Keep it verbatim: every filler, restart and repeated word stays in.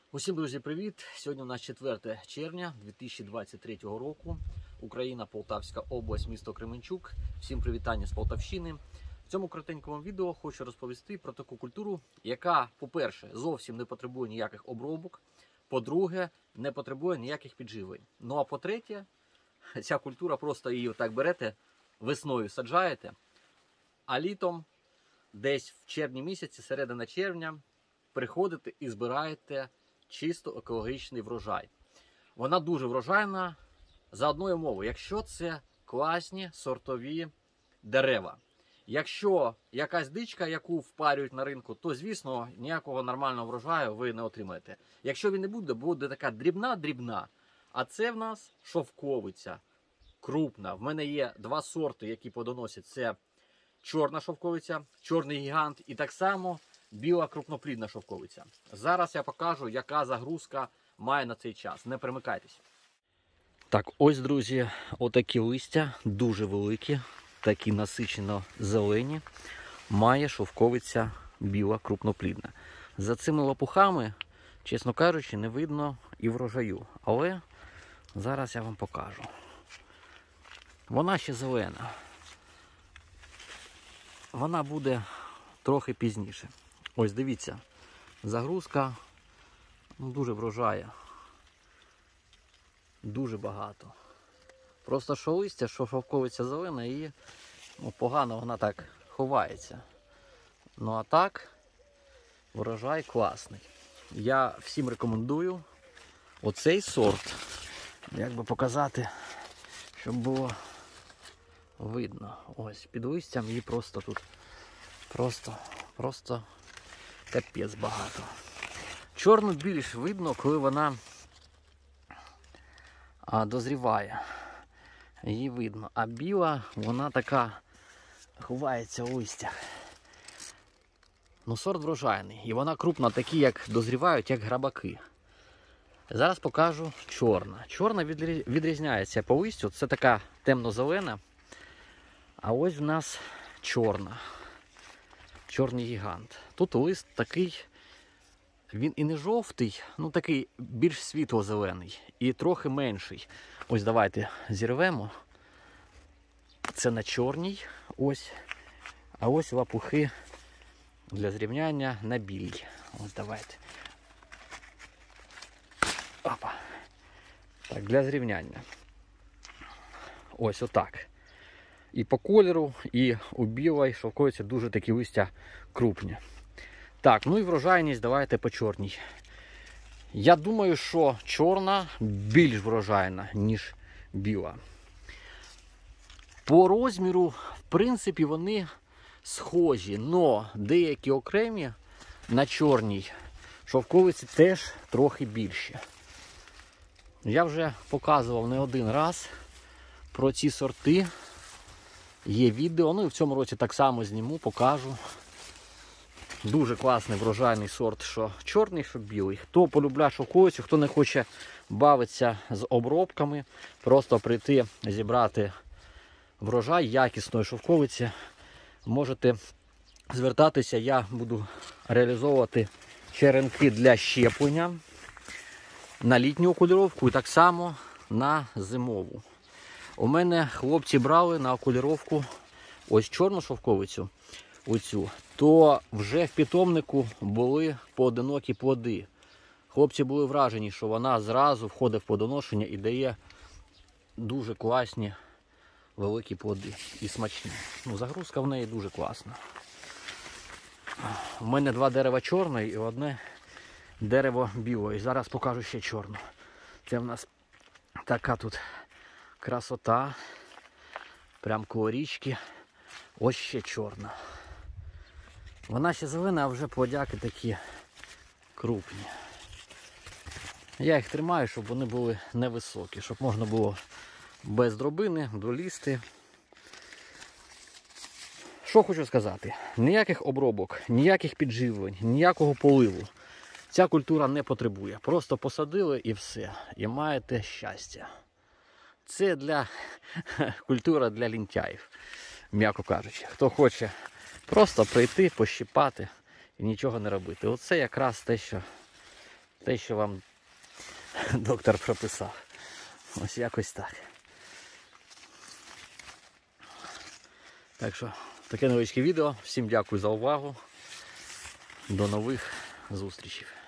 Усім, друзі, привіт! Сьогодні у нас четверте червня дві тисячі двадцять третього року. Україна, Полтавська область, місто Кременчук. Всім привітання з Полтавщини. В цьому коротенькому відео хочу розповісти про таку культуру, яка, по-перше, зовсім не потребує ніяких обробок, по-друге, не потребує ніяких підживлень. Ну а по-третє, ця культура просто її отак берете, весною саджаєте, а літом, десь в червні місяці, середина червня, приходите і збираєте чисто екологічний врожай. Вона дуже врожайна за одною умовою, якщо це класні сортові дерева. Якщо якась дичка, яку впарюють на ринку, то, звісно, ніякого нормального врожаю ви не отримаєте. Якщо він не буде, буде така дрібна-дрібна. А це в нас шовковиця, крупна. В мене є два сорти, які плодоносять. Це чорна шовковиця, чорний гігант і так само біла крупноплідна шовковиця. Зараз я покажу, яка загрузка має на цей час. Не перемикайтесь. Так, ось, друзі, отакі листя, дуже великі, такі насичено зелені, має шовковиця біла крупноплідна. За цими лопухами, чесно кажучи, не видно і врожаю. Але зараз я вам покажу. Вона ще зелена. Вона буде трохи пізніше. Ось, дивіться, загрузка ну, дуже врожає. Дуже багато. Просто що листя, що шовковиця зелена і ну, погано вона так ховається. Ну а так, врожай класний. Я всім рекомендую оцей сорт, як би показати, щоб було видно. Ось, під листям її просто тут, просто, просто капець багато. Чорну більш видно, коли вона а, дозріває. Її видно. А біла, вона така ховається у листях. Ну, сорт врожайний. І вона крупна, такі, як дозрівають, як грабаки. Зараз покажу чорна. Чорна відрізняється по листю. Це така темно-зелена. А ось в нас чорна. Чорний гігант. Тут лист такий, він і не жовтий, ну такий більш світло-зелений і трохи менший. Ось давайте зірвемо. Це на чорній, ось. А ось лапухи для зрівняння на білій. Ось давайте. Опа. Так, для зрівняння. Ось отак. І по кольору, і у білої шовковиці дуже такі листя крупні. Так, ну і врожайність давайте по чорній. Я думаю, що чорна більш врожайна, ніж біла. По розміру, в принципі, вони схожі, але деякі окремі на чорній шовковиці теж трохи більші. Я вже показував не один раз про ці сорти. Є відео, ну і в цьому році так само зніму, покажу. Дуже класний врожайний сорт, що чорний, що білий. Хто полюбляє шовковицю, хто не хоче бавитися з обробками, просто прийти зібрати врожай якісної шовковиці, можете звертатися, я буду реалізовувати черенки для щеплення на літню окуліровку і так само на зимову. У мене хлопці брали на окуліровку ось чорну шовковицю, оцю, то вже в питомнику були поодинокі плоди. Хлопці були вражені, що вона зразу входить в плодоношення і дає дуже класні великі плоди і смачні. Ну, загрузка в неї дуже класна. У мене два дерева чорної і одне дерево білої. Зараз покажу ще чорну. Це в нас така тут красота, прям коло річки. Ось ще чорна. Вона ще зелена, а вже плодяки такі крупні. Я їх тримаю, щоб вони були невисокі, щоб можна було без дробини долізти. Що хочу сказати? Ніяких обробок, ніяких підживлень, ніякого поливу. Ця культура не потребує. Просто посадили і все. І маєте щастя. Це для культура для лінтяїв, м'яко кажучи. Хто хоче просто прийти, пощипати і нічого не робити. Оце якраз те, що те, що вам доктор прописав. Ось якось так. Так що, таке невеличке відео. Всім дякую за увагу. До нових зустрічей.